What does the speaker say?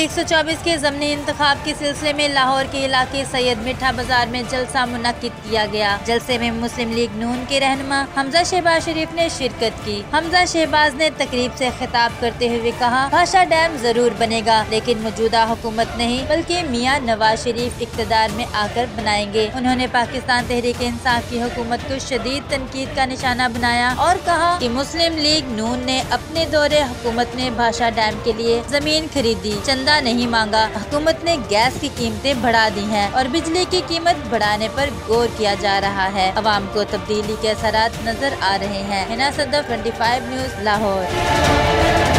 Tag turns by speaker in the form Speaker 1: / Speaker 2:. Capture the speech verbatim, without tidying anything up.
Speaker 1: एक सौ चौबीस के ज़मनी इंतखाब के सिलसिले में लाहौर के इलाके सैयद मिठा बाजार में जलसा मुनक्किद किया गया। जलसे में मुस्लिम लीग नून के रहनुमा हमजा शहबाज शरीफ ने शिरकत की। हमजा शहबाज ने तकरीब से खिताब करते हुए कहा, भाषा डैम जरूर बनेगा, लेकिन मौजूदा हुकूमत नहीं बल्कि मियाँ नवाज शरीफ इक़्तिदार में आकर बनाएंगे। उन्होंने पाकिस्तान तहरीक इंसाफ की हुकूमत को शदीद तनकीद का निशाना बनाया और कहा कि मुस्लिम लीग नून ने अपने दौरे हुकूमत में भाषा डैम के लिए जमीन खरीदी, चंदा नहीं मांगा। हुकूमत ने गैस की कीमतें बढ़ा दी हैं और बिजली की कीमत बढ़ाने पर गौर किया जा रहा है। अवाम को तब्दीली के असरात नजर आ रहे हैं। हिना सदफ, पच्चीस न्यूज़, लाहौर।